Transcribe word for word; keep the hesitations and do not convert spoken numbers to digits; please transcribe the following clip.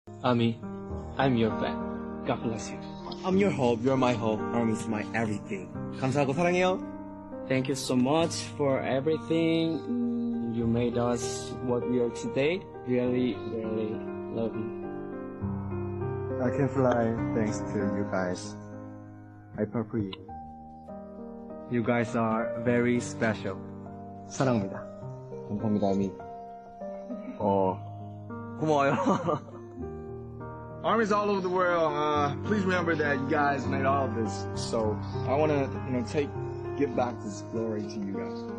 Ami, I'm your fan. God bless you. I'm your hope, you're my hope, Army's my everything. 감사하고 사랑해요. Thank you so much for everything. You made us what we are today. Really, really love you. I can fly thanks to you guys. I prefer you. You guys are very special. 사랑합니다. 감사합니다, 아미. 어, 고마워요. Armies all over the world, uh, please remember that you guys made all of this. So I want to, you know, take, give back this glory to you guys.